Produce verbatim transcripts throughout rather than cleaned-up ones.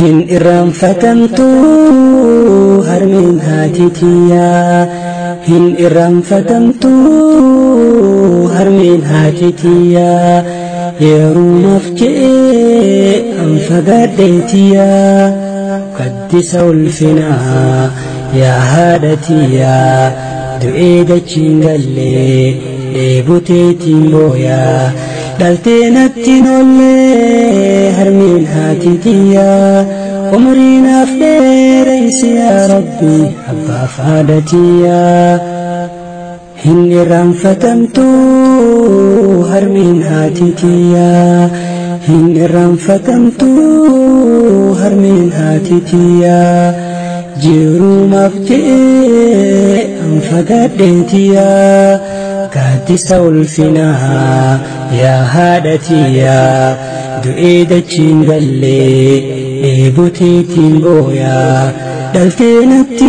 hin irraanfatamtu harmeen haati tiyyaa hin irraanfatamtu harmeen haati tiyyaa yeerumaaf je'ee anfagadhee tiyyaa qaddisa ulfinaa yaa haadha tiyyaa du'ee dachiin gallee dheeboteetiin booyaa dhaltee natti noollee harmeen haati tiyyaa umrii naaf dheereysi yaa rabbi abbaaf haadha tiyyaa hin irraanfatamtu harmeen haati tiyyaa hin irraanfatamtu harmeen haati tiyyaa jirumaaf je'ee anfagadhee tiyyaa gaaddisa ulfinaa yaa haadha tiyyaa du'ee dachiin gallee dheeboteetiin booyaa dhaltee natti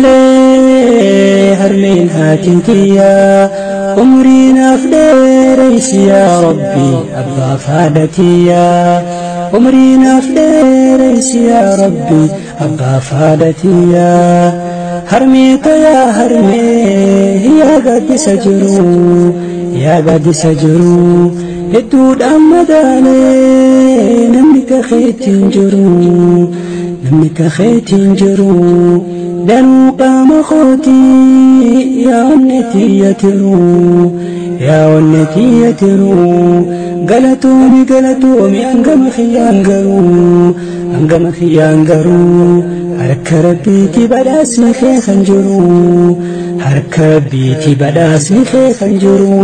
noollee harmeen haati tiyyaa umrii naaf dheereysi yaa rabbi abbaaf haadha tiyyaa umrii naaf dheereysi yaa rabbi abbaaf haadha tiyyaa harmee tayaa harmee yaa gaaddisa jiru yaa gaaddisa jiru hedduudhaan madaalee namni kakeetiin jiru namni kakeetiin jiru danuu qaama kootii yaa onne tiyyatiru yaa onne tiyyatiru galatoomi galatoomi hangama kiyyaan garuu hangama kiyyaan garuu harka rabbiiti badhaasni kee kan jiru harka rabbiiti badhaasni kee kan jiru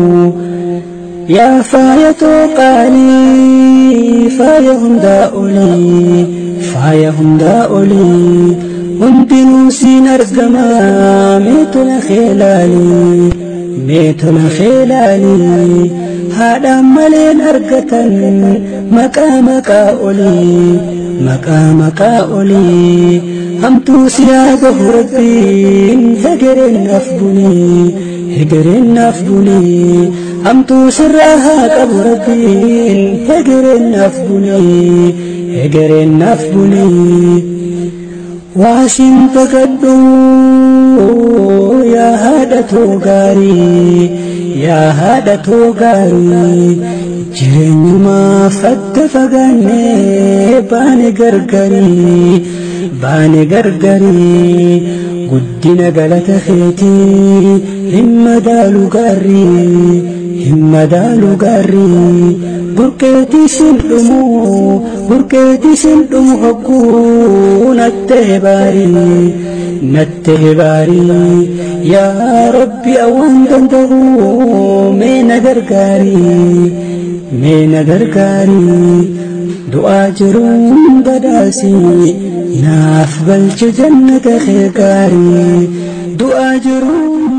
yaa faaya tooqaalii faaya hundaa olii faaya hundaa olii hundinuu siin argamaa mee tola kee laalii mee tola kee laalii haadhaan maleen argatan maqaa maqaa olii maqaa maqaa olii hamtuu siyaa gahu rabbiin hegereen naaf bulii hegereen naaf bulii hamtuu sirraa haa qabu rabbiin hegereen naaf bulii hegereen naaf bulii waasin bagadhu yaa haadha too gaarii yaa haadha too gaarii jireenyumaaf adda fagaannee baane gargarii baane gargarii guddina galata keetii hin madaalu gaarii hin madaalu gaarii burqeetii sin dhumu burqeetii sin dhumu hogguu nattee baarii nattee baarii yaa rabbi awwaan danda'u mee na gargaarii mee na gargaarii du'aa jiruun badhaasii naaf galche jannata kee gaarii du'aa jiruun